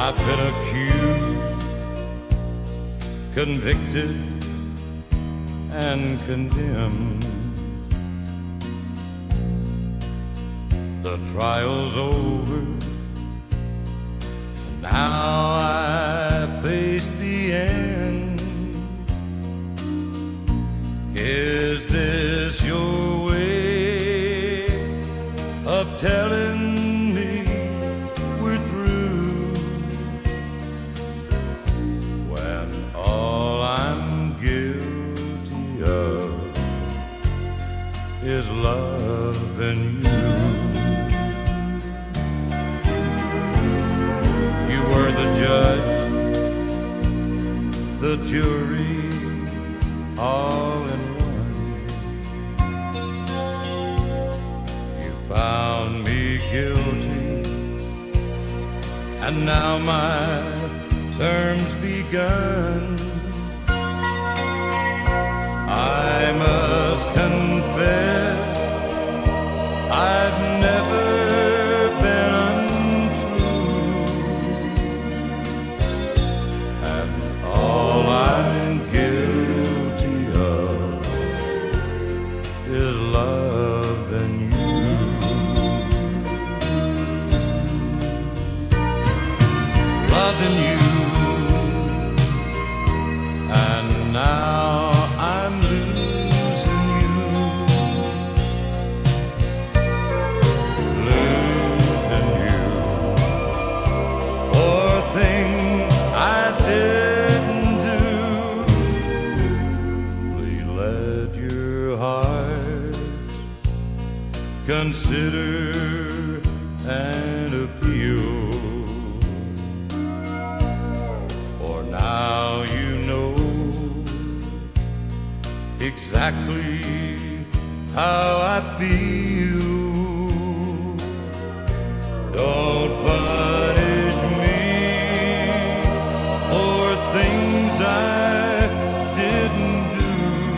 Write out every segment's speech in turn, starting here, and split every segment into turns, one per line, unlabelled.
I've been accused, convicted, and condemned. The trial's over, and now I face the end. Is this your way of telling me we're through, when all I'm guilty of is loving you? You were the judge, the jury, all in one. You found me guilty, and now my term's begun. I must confess, I've never been untrue, and all I'm guilty of is loving you. Loving you, and now I'm losing you. Losing you for things I didn't do. Please let your heart consider and appeal, for now you know exactly how I feel. Don't punish me for things I didn't do,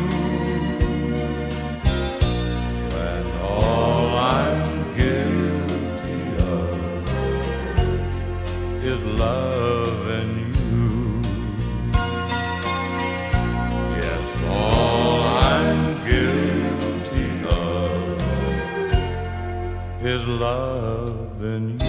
when all I'm guilty of is loving you. Yes, all I'm guilty of is loving you.